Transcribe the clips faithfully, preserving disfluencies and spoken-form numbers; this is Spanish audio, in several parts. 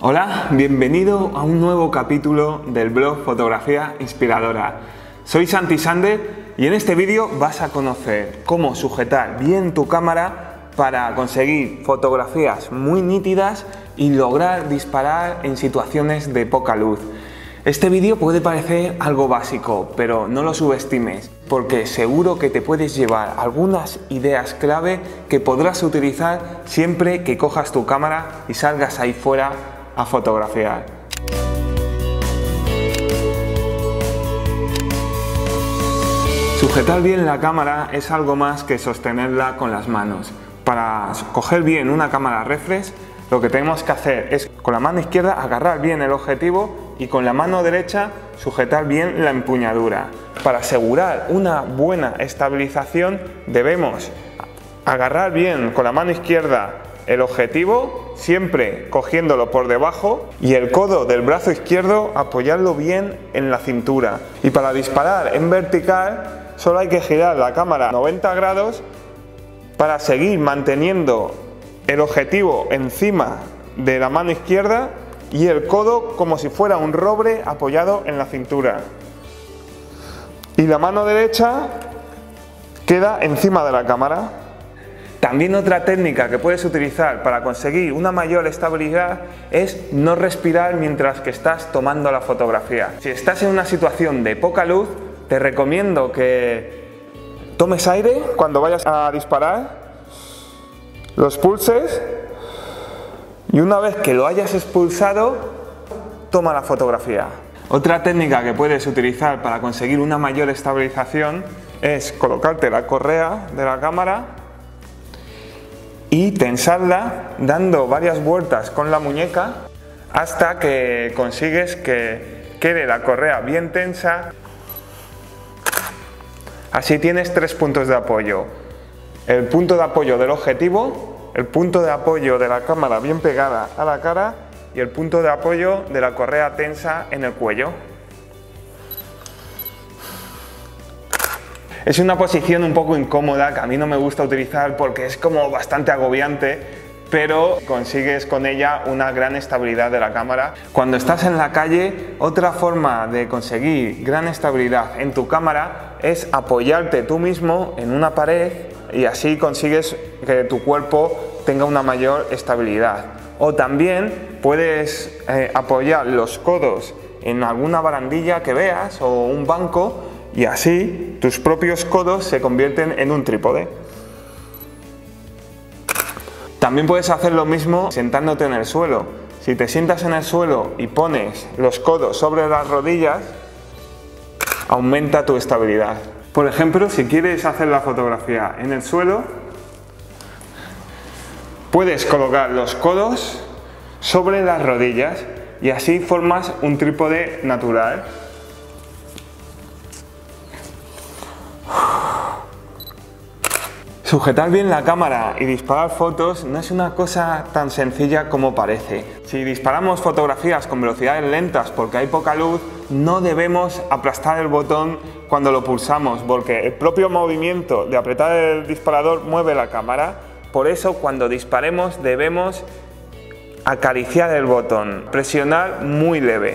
Hola, bienvenido a un nuevo capítulo del blog Fotografía Inspiradora. Soy Santi Sander y en este vídeo vas a conocer cómo sujetar bien tu cámara para conseguir fotografías muy nítidas y lograr disparar en situaciones de poca luz. Este vídeo puede parecer algo básico, pero no lo subestimes, porque seguro que te puedes llevar algunas ideas clave que podrás utilizar siempre que cojas tu cámara y salgas ahí fuera a fotografiar. Sujetar bien la cámara es algo más que sostenerla con las manos. Para coger bien una cámara reflex, lo que tenemos que hacer es con la mano izquierda agarrar bien el objetivo y con la mano derecha sujetar bien la empuñadura. Para asegurar una buena estabilización debemos agarrar bien con la mano izquierda el objetivo, siempre cogiéndolo por debajo, y el codo del brazo izquierdo apoyarlo bien en la cintura. Y para disparar en vertical solo hay que girar la cámara noventa grados para seguir manteniendo el objetivo encima de la mano izquierda y el codo como si fuera un roble apoyado en la cintura. Y la mano derecha queda encima de la cámara. También otra técnica que puedes utilizar para conseguir una mayor estabilidad es no respirar mientras que estás tomando la fotografía. Si estás en una situación de poca luz, te recomiendo que tomes aire cuando vayas a disparar, lo expulses y una vez que lo hayas expulsado, toma la fotografía. Otra técnica que puedes utilizar para conseguir una mayor estabilización es colocarte la correa de la cámara y tensarla dando varias vueltas con la muñeca hasta que consigues que quede la correa bien tensa. Así tienes tres puntos de apoyo: el punto de apoyo del objetivo, el punto de apoyo de la cámara bien pegada a la cara y el punto de apoyo de la correa tensa en el cuello. Es una posición un poco incómoda que a mí no me gusta utilizar porque es como bastante agobiante, pero consigues con ella una gran estabilidad de la cámara. Cuando estás en la calle, otra forma de conseguir gran estabilidad en tu cámara es apoyarte tú mismo en una pared y así consigues que tu cuerpo tenga una mayor estabilidad. O también puedes eh, apoyar los codos en alguna barandilla que veas o un banco y así tus propios codos se convierten en un trípode. También puedes hacer lo mismo sentándote en el suelo. Si te sientas en el suelo y pones los codos sobre las rodillas, aumenta tu estabilidad. Por ejemplo, si quieres hacer la fotografía en el suelo, puedes colocar los codos sobre las rodillas y así formas un trípode natural. Sujetar bien la cámara y disparar fotos no es una cosa tan sencilla como parece. Si disparamos fotografías con velocidades lentas porque hay poca luz, no debemos aplastar el botón cuando lo pulsamos, porque el propio movimiento de apretar el disparador mueve la cámara. Por eso cuando disparemos debemos acariciar el botón, presionar muy leve.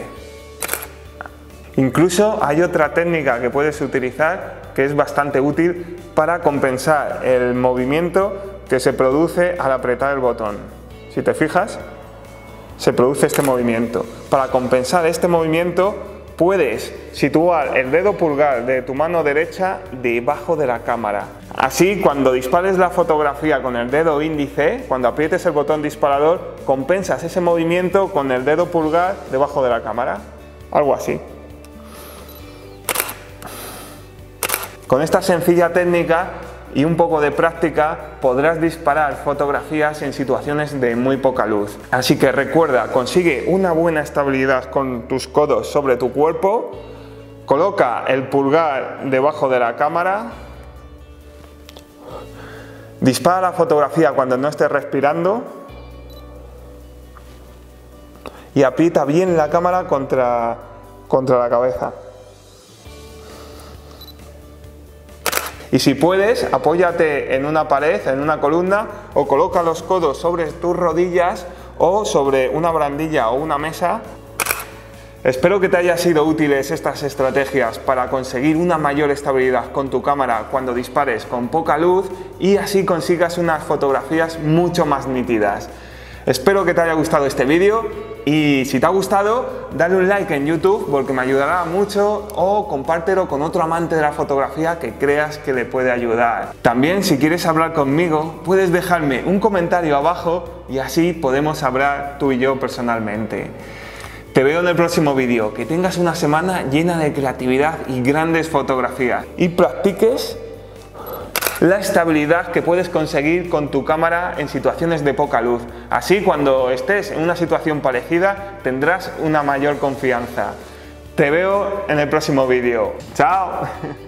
Incluso hay otra técnica que puedes utilizar que es bastante útil para compensar el movimiento que se produce al apretar el botón. Si te fijas, se produce este movimiento. Para compensar este movimiento puedes situar el dedo pulgar de tu mano derecha debajo de la cámara. Así, cuando dispares la fotografía con el dedo índice, cuando aprietes el botón disparador, compensas ese movimiento con el dedo pulgar debajo de la cámara. Algo así. Con esta sencilla técnica y un poco de práctica podrás disparar fotografías en situaciones de muy poca luz. Así que recuerda, consigue una buena estabilidad con tus codos sobre tu cuerpo, coloca el pulgar debajo de la cámara, dispara la fotografía cuando no estés respirando y aprieta bien la cámara contra, contra la cabeza. Y si puedes, apóyate en una pared, en una columna, o coloca los codos sobre tus rodillas o sobre una barandilla o una mesa. Espero que te hayan sido útiles estas estrategias para conseguir una mayor estabilidad con tu cámara cuando dispares con poca luz y así consigas unas fotografías mucho más nítidas. Espero que te haya gustado este vídeo y si te ha gustado, dale un like en YouTube porque me ayudará mucho, o compártelo con otro amante de la fotografía que creas que le puede ayudar. También, si quieres hablar conmigo, puedes dejarme un comentario abajo y así podemos hablar tú y yo personalmente. Te veo en el próximo vídeo. Que tengas una semana llena de creatividad y grandes fotografías y practiques la estabilidad que puedes conseguir con tu cámara en situaciones de poca luz. Así, cuando estés en una situación parecida, tendrás una mayor confianza. Te veo en el próximo vídeo. ¡Chao!